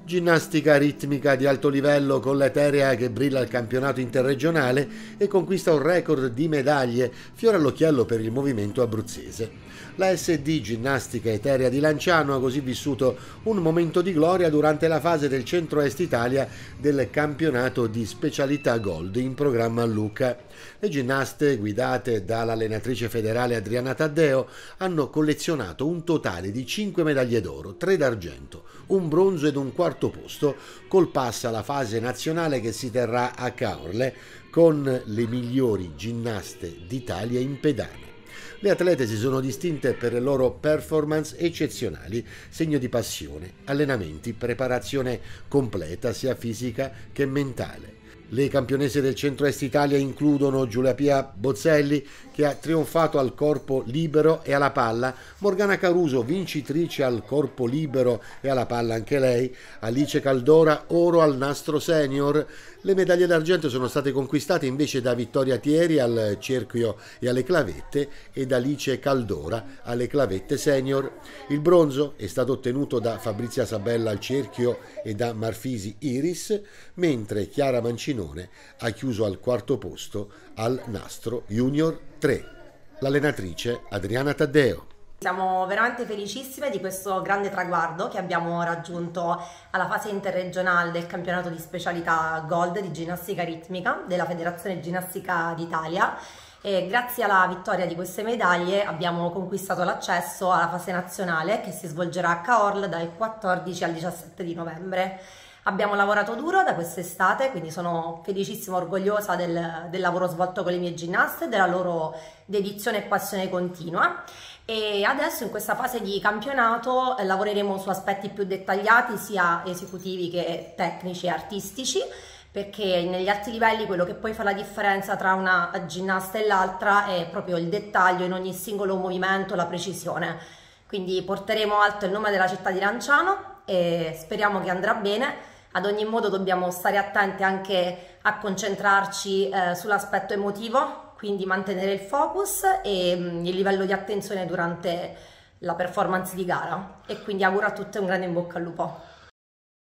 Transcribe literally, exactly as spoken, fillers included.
Ginnastica ritmica di alto livello con l'Eterea che brilla al campionato interregionale e conquista un record di medaglie, fiore all'occhiello per il movimento abruzzese. La S D Ginnastica Eterea di Lanciano ha così vissuto un momento di gloria durante la fase del Centro-Est Italia del campionato di specialità Gold in programma a Lucca. Le ginnaste, guidate dall'allenatrice federale Adriana Taddeo, hanno collezionato un totale di cinque medaglie d'oro, tre d'argento, un bronzo ed un quarto posto, col pass alla fase nazionale che si terrà a Caorle con le migliori ginnaste d'Italia in pedana. Le atlete si sono distinte per le loro performance eccezionali, segno di passione, allenamenti, preparazione completa sia fisica che mentale. Le campionesse del Centro-Est Italia includono Giulia Pia Bozzelli, che ha trionfato al corpo libero e alla palla, Morgana Caruso, vincitrice al corpo libero e alla palla anche lei, Alice Caldora, oro al nastro senior. Le medaglie d'argento sono state conquistate invece da Vittoria Thieri al cerchio e alle clavette e da Alice Caldora alle clavette senior. Il bronzo è stato ottenuto da Fabrizia Sabella al cerchio e da Marfisi Iris, mentre Chiara Mancinone ha chiuso al quarto posto al nastro junior tre. L'allenatrice Adriana Taddeo. Siamo veramente felicissime di questo grande traguardo che abbiamo raggiunto alla fase interregionale del campionato di specialità Gold di ginnastica ritmica della Federazione Ginnastica d'Italia e grazie alla vittoria di queste medaglie abbiamo conquistato l'accesso alla fase nazionale che si svolgerà a Caorle dal quattordici al diciassette di novembre. Abbiamo lavorato duro da quest'estate, quindi sono felicissima e orgogliosa del, del lavoro svolto con le mie ginnaste, della loro dedizione e passione continua. E adesso in questa fase di campionato eh, lavoreremo su aspetti più dettagliati sia esecutivi che tecnici e artistici, perché negli alti livelli quello che poi fa la differenza tra una ginnasta e l'altra è proprio il dettaglio in ogni singolo movimento, la precisione. Quindi porteremo alto il nome della città di Lanciano e speriamo che andrà bene. Ad ogni modo dobbiamo stare attenti anche a concentrarci eh, sull'aspetto emotivo, quindi mantenere il focus e mh, il livello di attenzione durante la performance di gara. E quindi auguro a tutte un grande in bocca al lupo.